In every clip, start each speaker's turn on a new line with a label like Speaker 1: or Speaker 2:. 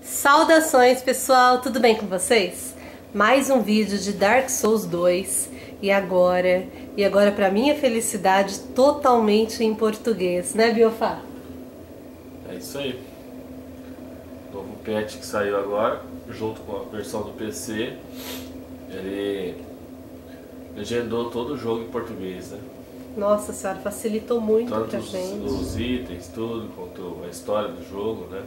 Speaker 1: Saudações, pessoal, tudo bem com vocês? Mais um vídeo de Dark Souls 2 e agora para minha felicidade, totalmente em português, né, Biofá?
Speaker 2: É isso aí. Novo patch que saiu agora, junto com a versão do PC, ele legendou todo o jogo em português, né?
Speaker 1: Nossa senhora, facilitou muito
Speaker 2: Tanto
Speaker 1: pra gente.
Speaker 2: os itens, tudo, quanto a história do jogo, né?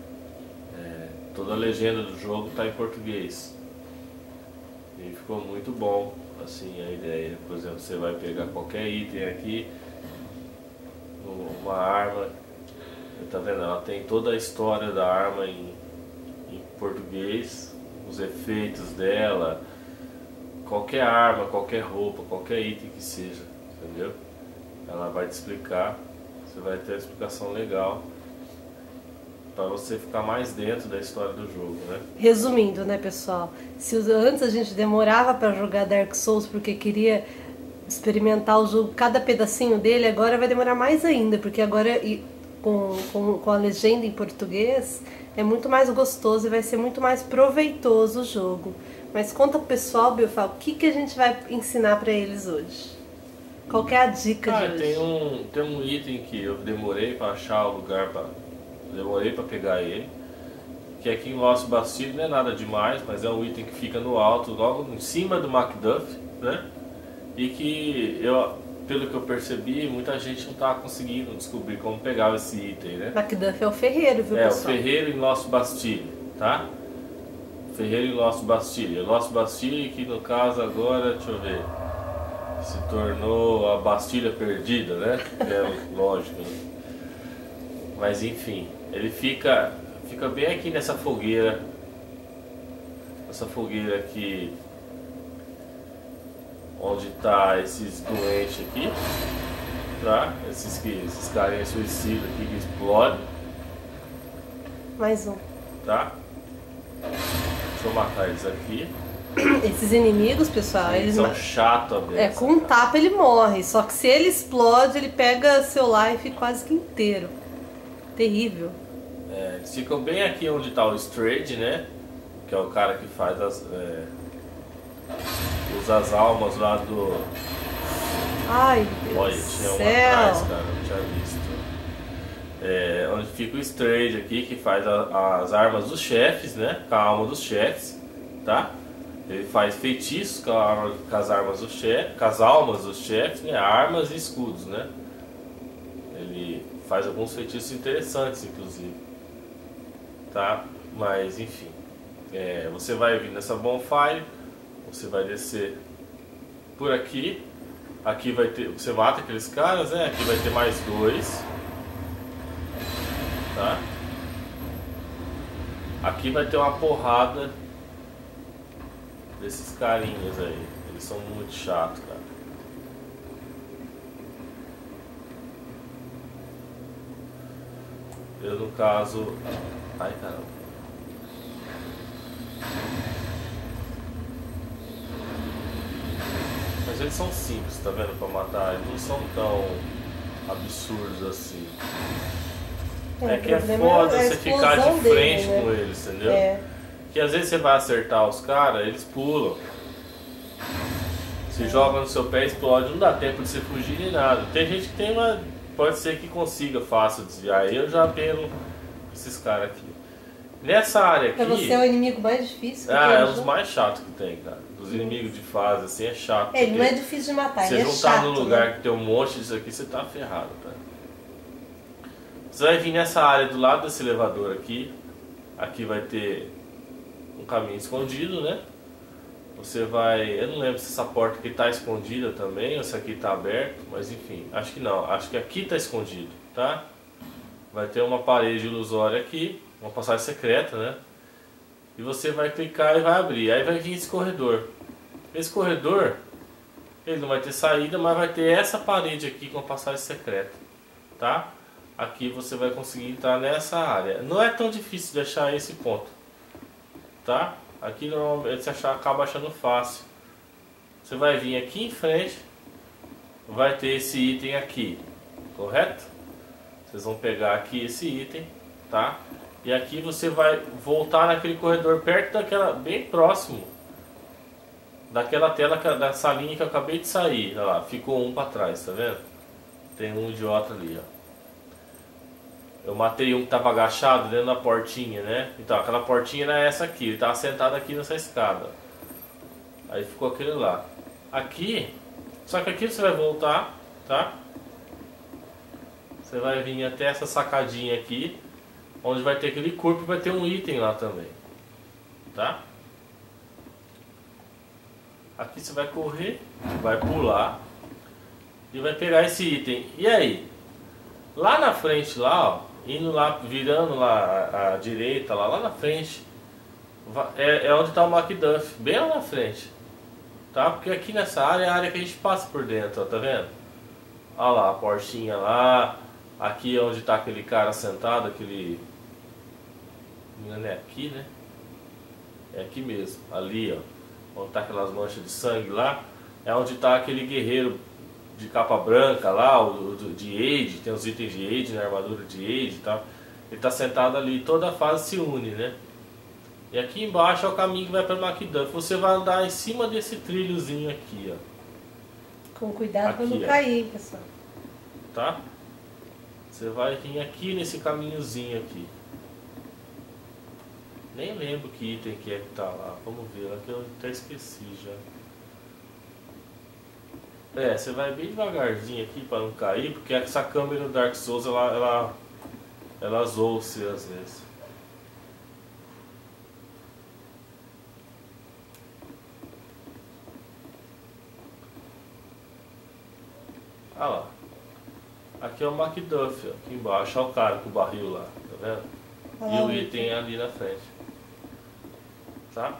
Speaker 2: Toda a legenda do jogo está em português. E ficou muito bom, assim, a ideia. Por exemplo, você vai pegar qualquer item aqui, uma arma, tá vendo? Ela tem toda a história da arma em português, os efeitos dela, qualquer arma, qualquer roupa, qualquer item que seja, entendeu? Ela vai te explicar, você vai ter uma explicação legal para você ficar mais dentro da história do jogo, né?
Speaker 1: Resumindo, né, pessoal? Se antes a gente demorava para jogar Dark Souls porque queria experimentar o jogo, cada pedacinho dele, agora vai demorar mais ainda, porque agora com a legenda em português é muito mais gostoso e vai ser muito mais proveitoso o jogo. Mas conta pro pessoal, Biofá, o que a gente vai ensinar para eles hoje? Qual que é a dica de hoje?
Speaker 2: Tem um item que eu demorei para achar o lugar, demorei para pegar ele, que aqui em Lost Bastille não é nada demais, mas é um item que fica no alto, logo em cima do Macduff, né? E que pelo que eu percebi, muita gente não está conseguindo descobrir como pegar esse item, né?
Speaker 1: Macduff é o ferreiro, viu,
Speaker 2: É,
Speaker 1: pessoal?
Speaker 2: o ferreiro em Lost Bastille, tá? Ferreiro em Lost Bastille. Lost Bastille que no caso agora, deixa eu ver, se tornou a Bastilha Perdida, né? É lógico, né? Mas enfim, ele fica bem aqui nessa fogueira. Essa fogueira aqui, onde tá esses doentes aqui, tá? Esses carinhas suicidas aqui que explodem,
Speaker 1: Mais um.
Speaker 2: tá? Deixa eu matar eles aqui.
Speaker 1: Esses inimigos, pessoal,
Speaker 2: Eles são chatos mesmo.
Speaker 1: com um tapa ele morre, só que se ele explode, ele pega seu life quase que inteiro. Terrível.
Speaker 2: Eles ficam bem aqui onde tá o Strade, né? Que é o cara que faz usa as almas lá do...
Speaker 1: Ai,
Speaker 2: Olha,
Speaker 1: Deus
Speaker 2: tinha
Speaker 1: do
Speaker 2: uma atrás,
Speaker 1: céu.
Speaker 2: cara, não tinha visto. Onde fica o Strade aqui, que faz as armas dos chefes, né? Com a alma dos chefes, tá? Ele faz feitiços com as armas dos chefes, com as almas dos chefes, né? Armas e escudos, né? Ele faz alguns feitiços interessantes, inclusive, tá? Mas enfim, você vai vir nessa bonfire, você vai descer por aqui. Aqui vai ter, você mata aqueles caras, né? Aqui vai ter mais dois, tá? Aqui vai ter uma porrada desses carinhas aí. Eles são muito chatos, cara. Eu no caso... Ai, caramba. Mas eles são simples, tá vendo? Pra matar. Eles não são tão absurdos assim. Que é foda você ficar de frente
Speaker 1: dele, né?
Speaker 2: com eles, entendeu? Que às vezes você vai acertar os caras, eles pulam. Se joga no seu pé, explode, não dá tempo de você fugir nem nada. Tem gente que tem uma... Pode ser que consiga fácil desviar. Eu já apelo esses caras aqui. Nessa área aqui...
Speaker 1: Pra você é o inimigo mais difícil que tem
Speaker 2: é
Speaker 1: no
Speaker 2: um dos
Speaker 1: jogo?
Speaker 2: mais chatos que tem, cara. Dos inimigos de fase, assim, é chato.
Speaker 1: Ele não é difícil de matar,
Speaker 2: você
Speaker 1: ele é
Speaker 2: juntar
Speaker 1: chato,
Speaker 2: num lugar
Speaker 1: né?
Speaker 2: que tem um monte disso aqui, você tá ferrado, cara. Você vai vir nessa área do lado desse elevador aqui. Aqui vai ter um caminho escondido, né? Você vai... Eu não lembro se essa porta aqui tá escondida também ou se aqui tá aberto, mas enfim, acho que não. Acho que aqui tá escondido, tá? Vai ter uma parede ilusória aqui, uma passagem secreta, né? E você vai clicar e vai abrir. Aí vai vir esse corredor. Esse corredor, ele não vai ter saída, mas vai ter essa parede aqui com a passagem secreta, tá? Aqui você vai conseguir entrar nessa área. Não é tão difícil de achar esse ponto, tá? Aqui normalmente você acaba achando fácil. Você vai vir aqui em frente, vai ter esse item aqui, correto? Vocês vão pegar aqui esse item, tá? E aqui você vai voltar naquele corredor perto daquela, bem próximo daquela tela, da salinha que eu acabei de sair. Olha lá, ficou um para trás, tá vendo? Tem um idiota ali, ó. Eu matei um que tava agachado dentro da portinha, né? Então, aquela portinha era essa aqui. Ele tava sentado aqui nessa escada. Aí ficou aquele lá. Aqui, só que aqui você vai voltar, tá? Você vai vir até essa sacadinha aqui, onde vai ter aquele corpo e vai ter um item lá também, tá? Aqui você vai correr, vai pular e vai pegar esse item. E aí? Lá na frente, lá, ó, indo lá, virando lá à direita, lá na frente, é onde está o MacDuff, bem lá na frente, tá? Porque aqui nessa área é a área que a gente passa por dentro, ó, tá vendo? Olha lá, a portinha lá, aqui é onde está aquele cara sentado, aquele... Não é aqui, né? É aqui mesmo, ali, ó, onde está aquelas manchas de sangue lá, é onde está aquele guerreiro de capa branca lá, o de Age, tem os itens de Age, na armadura de Age e tal. Ele tá sentado ali, toda a fase se une, né? E aqui embaixo é o caminho que vai para MacDuff. Você vai andar em cima desse trilhozinho aqui, ó.
Speaker 1: Com cuidado para não
Speaker 2: ó,
Speaker 1: cair, pessoal.
Speaker 2: Tá? Você vai vir aqui nesse caminhozinho aqui. Nem lembro que item que é que tá lá. Vamos ver, aqui eu até esqueci já. Você vai bem devagarzinho aqui para não cair, porque essa câmera do Dark Souls ela zoa-se às vezes. Ah lá. Aqui é o MacDuff, ó, aqui embaixo. Olha o cara com o barril lá, tá vendo? E o item ali na frente. Tá?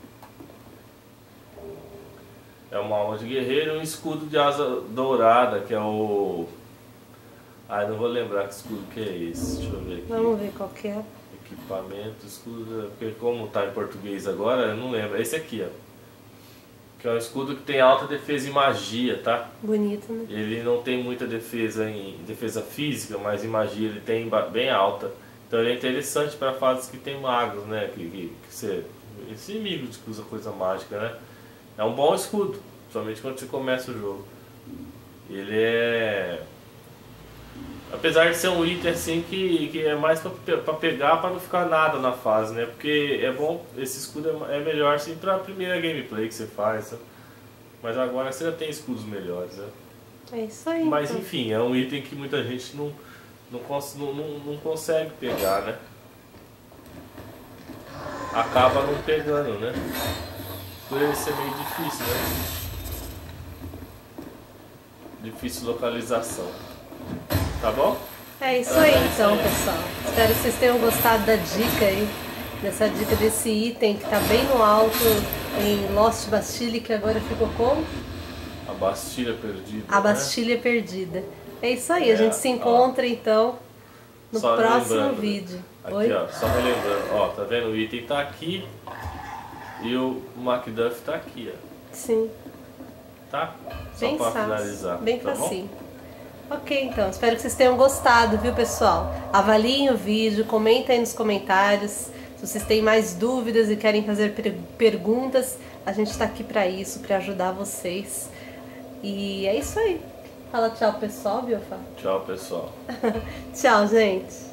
Speaker 2: É uma alma de guerreiro e um escudo de asa dourada, que é o... Ai, não vou lembrar que escudo que é esse. Deixa eu ver aqui.
Speaker 1: Vamos ver qual que é.
Speaker 2: Equipamento, escudo... Porque como tá em português agora, eu não lembro. É esse aqui, ó. Que é um escudo que tem alta defesa em magia, tá?
Speaker 1: Bonito, né?
Speaker 2: Ele não tem muita defesa em defesa física, mas em magia ele tem bem alta. Então ele é interessante para fases que tem magos, né? Que você... Esse inimigo que usa coisa mágica, né? É um bom escudo, principalmente quando você começa o jogo. Ele é... Apesar de ser um item assim que é mais pra pegar, pra não ficar nada na fase, né? Porque é bom, esse escudo é melhor assim pra primeira gameplay que você faz, né? Mas agora você já tem escudos melhores, né?
Speaker 1: É isso aí.
Speaker 2: Mas
Speaker 1: então.
Speaker 2: enfim, é um item que muita gente não consegue pegar, né? Acaba não pegando, né? Por ele ser meio difícil, né? Difícil localização. Tá bom?
Speaker 1: É isso aí então, pessoal. Espero que vocês tenham gostado da dica aí. Dessa dica desse item que tá bem no alto em Lost Bastille, que agora ficou como?
Speaker 2: A Bastilha Perdida.
Speaker 1: A Bastilha Perdida. É isso aí, a gente se encontra então no
Speaker 2: Só
Speaker 1: próximo
Speaker 2: lembrando,
Speaker 1: vídeo.
Speaker 2: Aqui,
Speaker 1: Oi?
Speaker 2: ó, só relembrando, ó, tá vendo? O item tá aqui e o MacDuff tá aqui, ó.
Speaker 1: Sim.
Speaker 2: Tá? Só
Speaker 1: Bem
Speaker 2: pra
Speaker 1: fácil,
Speaker 2: finalizar.
Speaker 1: bem
Speaker 2: tá
Speaker 1: facinho. Ok, então, espero que vocês tenham gostado, viu, pessoal? Avaliem o vídeo, comentem aí nos comentários. Se vocês têm mais dúvidas e querem fazer perguntas, a gente tá aqui pra isso, pra ajudar vocês. E é isso aí. Fala tchau, pessoal, viu, Fá?
Speaker 2: Tchau, pessoal.
Speaker 1: Tchau, gente.